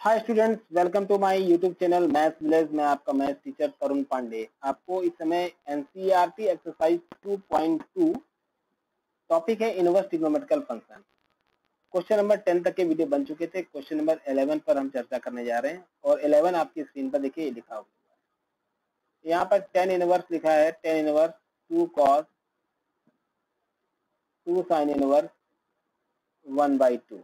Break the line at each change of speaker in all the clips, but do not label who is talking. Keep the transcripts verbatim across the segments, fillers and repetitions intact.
Hi students, welcome to my YouTube channel maths village में आपका maths teacher Tarun Pandey. आपको इस समय NCERT exercise two point two topic है inverse trigonometrical function. Question number ten तक के वीडियो बन चुके थे। क्वेश्चन नंबर इलेवन पर हम चर्चा करने जा रहे हैं और इलेवन आपकी स्क्रीन पर देखिए लिखा हुआ है। यहाँ पर टेन इनवर्स लिखा है, tan inverse two cos two sine inverse one by two.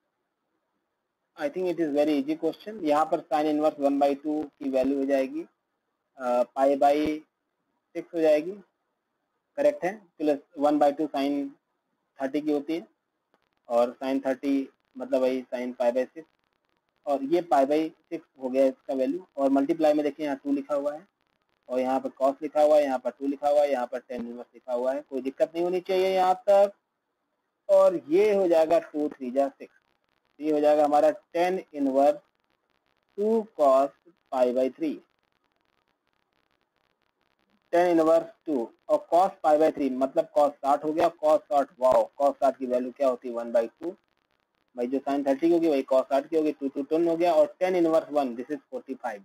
I think it is very easy question. यहाँ पर sine inverse one by two की वैल्यू हो जाएगी पाई बाई सिक्स हो जाएगी, करेक्ट है। Plus one by two sine thirty की होती है और साइन थर्टी मतलब वही साइन पाई बाई सिक्स, और ये पाई बाई सिक्स हो गया इसका वैल्यू। और मल्टीप्लाई में देखिए यहाँ टू लिखा हुआ है और यहाँ पर कॉस लिखा हुआ है, यहाँ पर टू लिखा हुआ है, यहाँ पर टेन इनवर्स लिखा हुआ है। कोई दिक्कत नहीं होनी चाहिए यहाँ तक। और ये हो जाएगा टू थ्री जा सिक्स, ये हो जाएगा हमारा tan inverse two cos pi by three, tan inverse two और कॉस पाई बाई थ्री मतलब कॉस साठ हो गया। कॉस साठ, वाओ, कॉस साठ की वैल्यू क्या होती है वन बाई टू। भाई जो साइन थर्टी की होगी वही कॉस साठ की होगी, टू टू टेन हो गया। और tan inverse one, this is forty five.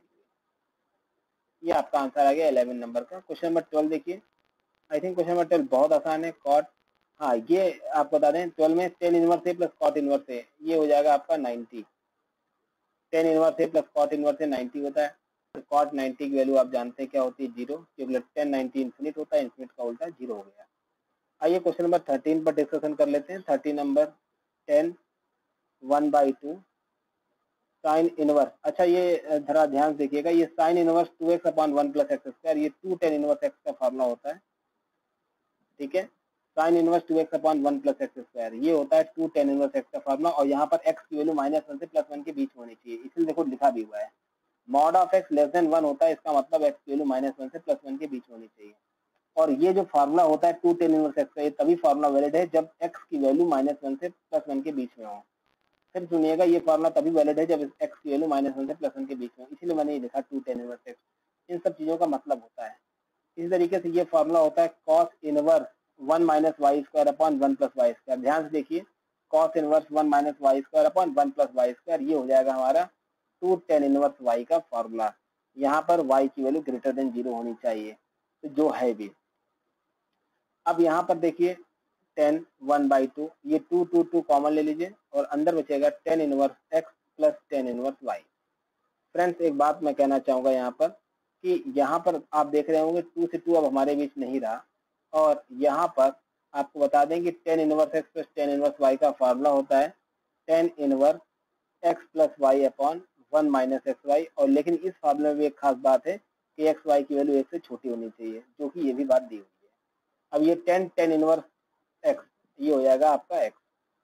ये आपका आंसर आ गया इलेवन नंबर का। क्वेश्चन नंबर ट्वेल्व देखिए। I think question number twelve बहुत आसान है। कॉट, हाँ ये आप बता दें, ट्वेल्व में tan inverse A plus cot inverse A, ये हो जाएगा आपका ninety. Tan inverse A plus cot inverse A ninety होता है। तो कॉट नाइन्टी की वैल्यू आप जानते हैं क्या होती है, जीरो, क्योंकि टेन नाइन्टी इन्फिनिट होता है, इन्फिनिट का उल्टा जीरो हो गया। आइए क्वेश्चन नंबर थर्टीन पर डिस्कशन कर लेते हैं। Thirteen number tan one by two sine inverse. अच्छा ये जरा ध्यान देखिएगा, ये sine inverse two x upon one plus x square, ये टू टेन इनवर्स एक्स का फॉर्मूला होता है, ठीक है। Sine inverse two x upon one plus x square, ये होता है टू टेन इनवर्स एक्स का फॉर्मूला। और यहाँ पर एक्स की वैल्यू माइनस वन से प्लस वन के बीच में होनी चाहिए, इसलिए देखो लिखा भी हुआ है mod of x less than one होता है, इसका मतलब एक्स की वैल्यू माइनस वन से प्लस वन के बीच होनी चाहिए। और ये जो फार्मूला होता है टू टेन इनवर्स एक्स का, ये तभी फार्मूला वैलिड है जब एक्स की वैल्यू माइनस वन से प्लस वन के बीच में हो। फिर सुनिएगा, ये फार्मूला तभी वैलिड है जब एक्स की वैल्यू माइनस वन से प्लस वन के बीच में हो, इसीलिए मैंने ये लिखा टू टेन इनवर्स एक्स। इन सब चीजों का मतलब होता है इसी तरीके से। ये फार्मूला होता है cos inverse one minus y square upon one plus y square. ध्यान से देखिए, cos inverse one minus y square upon one plus y square, ये हो जाएगा हमारा टू टेन इनवर्स वाई का फार्मूला। यहाँ पर y की वैल्यू ग्रेटर देन जीरो होनी चाहिए, तो जो है भी। अब यहाँ पर देखिए टेन वन बाई टू, ये टू टू टू कॉमन ले लीजिए और अंदर बचेगा tan inverse x plus tan inverse y. Friends एक बात मैं कहना चाहूंगा यहाँ पर कि यहाँ पर आप देख रहे होंगे टू से टू अब हमारे बीच नहीं रहा, और यहाँ पर आपको बता दें कि tan inverse x plus tan inverse y का फार्मूला होता है tan inverse x plus y upon one minus x y. और लेकिन इस फार्मूले में भी एक खास बात है कि एक्स वाई की वैल्यू एक से छोटी होनी चाहिए, जो कि ये भी बात दी हुई है। अब ये टेन टेन इनवर्स एक्स, ये हो जाएगा आपका एक्स,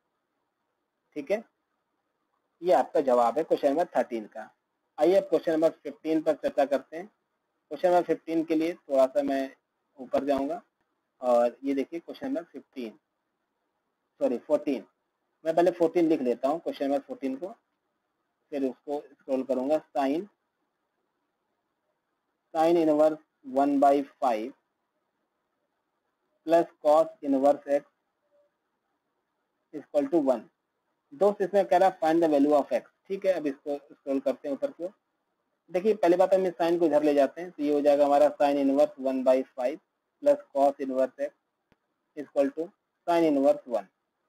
ठीक है। ये आपका जवाब है क्वेश्चन नंबर थर्टीन का। आइए अब क्वेश्चन नंबर फिफ्टीन पर चर्चा करते हैं। क्वेश्चन नंबर फिफ्टीन के लिए थोड़ा सा मैं ऊपर जाऊंगा और ये देखिए question number fifteen, sorry fourteen, मैं पहले फोर्टीन लिख लेता हूँ क्वेश्चन नंबर फोर्टीन को, फिर उसको स्क्रॉल करूंगा। Sine sine inverse one by five plus cos inverse x equal to one. दोस्त इसमें कह रहा है find the value of x, ठीक है। अब इसको स्क्रॉल करते हैं ऊपर को। देखिए पहले बात हम इस साइन को इधर ले जाते हैं, तो ये हो जाएगा हमारा sine inverse one by five plus cos inverse x equal to sine inverse one.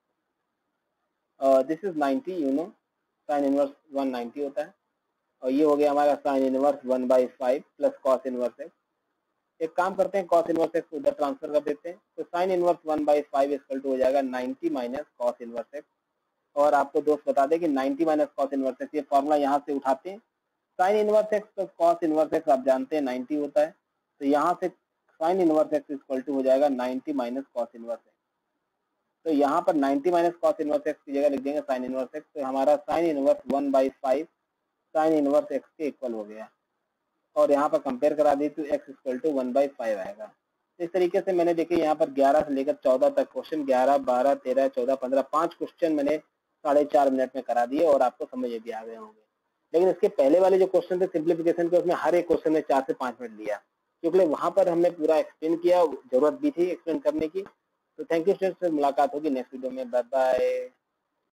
This is ninety, you know sine inverse one ninety होता है। और ये हो गया हमारा sine inverse one by five plus cos inverse x. एक काम करते हैं, कॉस इनवर्स एक्स उधर ट्रांसफर कर देते हैं, तो sine inverse one by five equal to हो जाएगा ninety minus cos inverse x. और आपको दोस्त बता दें कि ninety minus cos inverse x, ये फॉर्मूला यहाँ से उठाते हैं। Sine inverse x plus cos inverse x आप जानते हैं नाइन्टी होता है, तो यहाँ से sine inverse x equal to हो जाएगा ninety minus cos inverse x. तो यहाँ पर ninety minus cos inverse x की जगह लिख देंगे साइन इनवर्स एक्स, तो हमारा sine inverse one by five sine inverse x के इक्वल हो गया। और यहाँ पर कंपेयर करा दी तो x equal to one by five आएगा। इस तरीके से मैंने देखिए यहाँ पर ग्यारह से लेकर चौदह तक क्वेश्चन, ग्यारह बारह तेरह चौदह पंद्रह, पाँच क्वेश्चन मैंने साढ़े चार मिनट में करा दिए और आपको समझ भी आ गए होंगे। लेकिन इसके पहले वाले जो क्वेश्चन थे सिंप्लीफिकेशन के, उसमें हर एक क्वेश्चन में चार से पाँच मिनट लिया, क्योंकि वहाँ पर हमने पूरा एक्सप्लेन किया, जरूरत भी थी एक्सप्लेन करने की। तो थैंक यू स्टूडेंट्स, मुलाकात होगी नेक्स्ट वीडियो में, बाय बाय।